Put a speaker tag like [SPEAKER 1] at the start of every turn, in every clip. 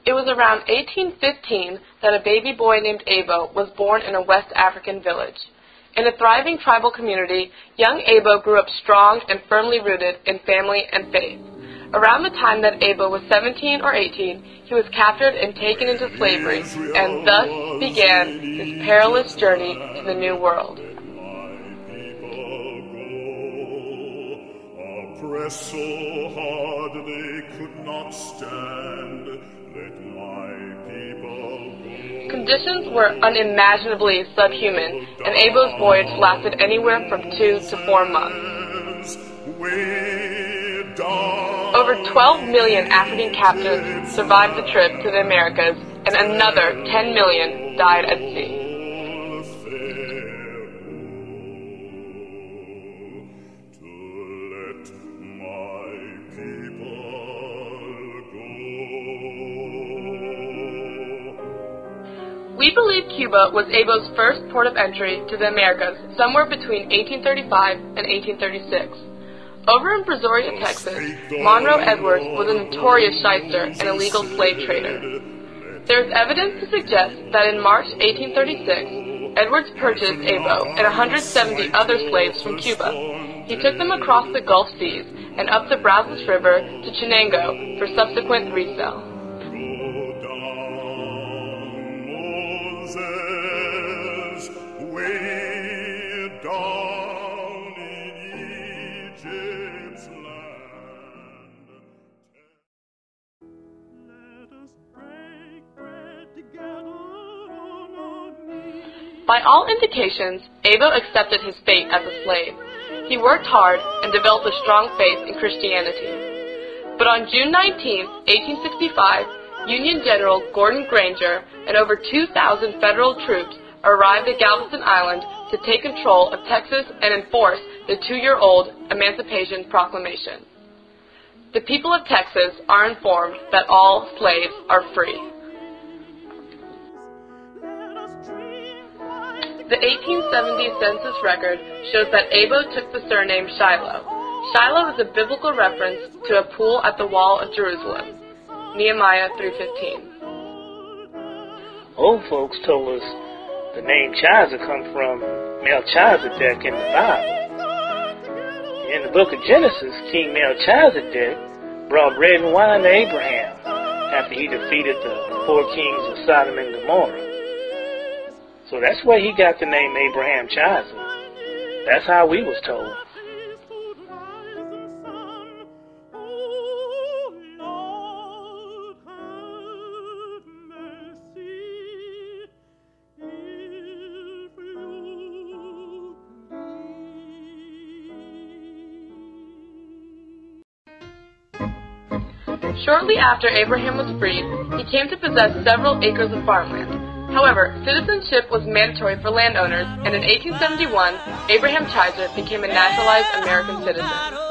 [SPEAKER 1] It was around 1815 that a baby boy named Abo was born in a West African village. In a thriving tribal community, young Abo grew up strong and firmly rooted in family and faith. Around the time that Abo was 17 or 18, he was captured and taken into slavery, and thus began his perilous journey to the New World.
[SPEAKER 2] Pressed so hard they could not stand. Let my people go.
[SPEAKER 1] Conditions were unimaginably subhuman, and Abo's voyage lasted anywhere from 2 to 4 months. Over 12 million African captives survived the trip to the Americas, and another 10 million died at sea. We believe Cuba was Abo's first port of entry to the Americas somewhere between 1835 and 1836. Over in Brazoria, Texas, Monroe Edwards was a notorious shyster and illegal slave trader. There is evidence to suggest that in March 1836, Edwards purchased Abo and 170 other slaves from Cuba. He took them across the Gulf Seas and up the Brazos River to Chinango for subsequent resale. By all indications, Abo accepted his fate as a slave. He worked hard and developed a strong faith in Christianity. But on June 19, 1865, Union General Gordon Granger and over 2,000 federal troops arrived at Galveston Island to take control of Texas and enforce the 2-year-old Emancipation Proclamation. The people of Texas are informed that all slaves are free. The 1870 census record shows that Abo took the surname Shiloh. Shiloh is a biblical reference to a pool at the wall of Jerusalem. Nehemiah 3:15.
[SPEAKER 3] Old folks told us the name Chizer come from Melchizedek in the Bible. In the book of Genesis, King Melchizedek brought bread and wine to Abraham after he defeated the 4 kings of Sodom and Gomorrah. So that's where he got the name Abraham Chizer. That's how we was told.
[SPEAKER 1] Shortly after Abraham was freed, he came to possess several acres of farmland. However, citizenship was mandatory for landowners, and in 1871, Abraham Chizer became a naturalized American citizen.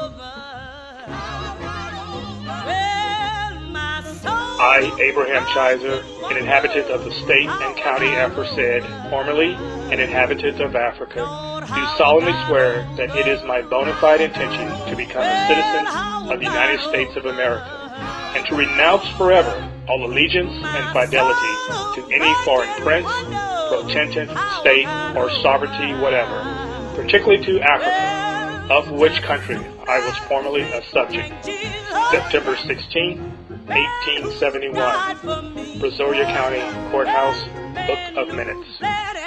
[SPEAKER 4] I, Abraham Chizer, an inhabitant of the state and county aforesaid, formerly an inhabitant of Africa, do solemnly swear that it is my bona fide intention to become a citizen of the United States of America, and to renounce forever all allegiance and fidelity to any foreign prince, potentate, state, or sovereignty whatever, particularly to Africa, of which country I was formerly a subject. September 16, 1871, Brazoria County Courthouse, Book of Minutes.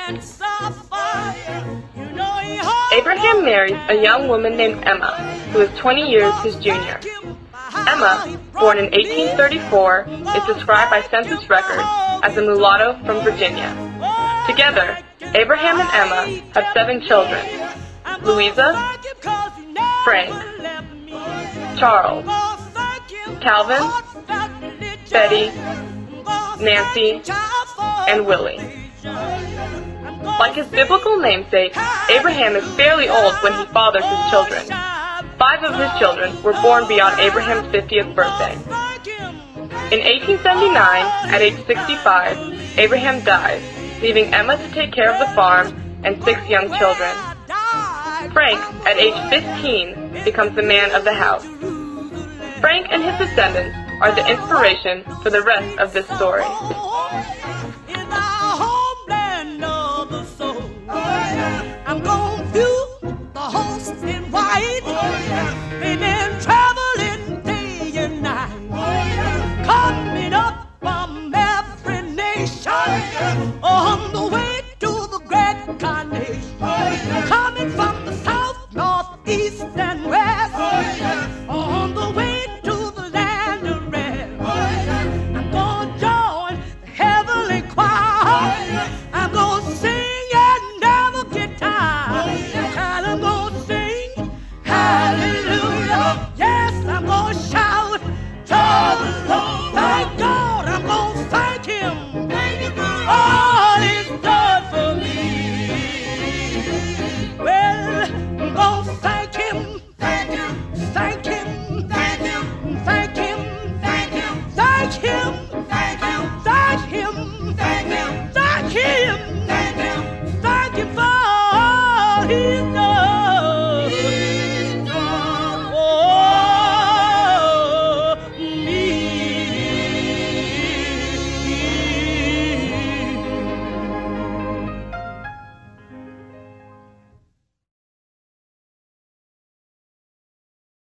[SPEAKER 1] Abraham married a young woman named Emma, who is 20 years his junior. Emma, born in 1834, is described by census records as a mulatto from Virginia. Together, Abraham and Emma have 7 children: Louisa, Frank, Charles, Calvin, Betty, Nancy, and Willie. Like his biblical namesake, Abraham is fairly old when he fathers his children. 5 of his children were born beyond Abraham's 50th birthday. In 1879, at age 65, Abraham dies, leaving Emma to take care of the farm and 6 young children. Frank, at age 15, becomes the man of the house. Frank and his descendants are the inspiration for the rest of this story.
[SPEAKER 5] In our homeland of the soul, I'm gonna view the horse in white, and then traveling day and night. Come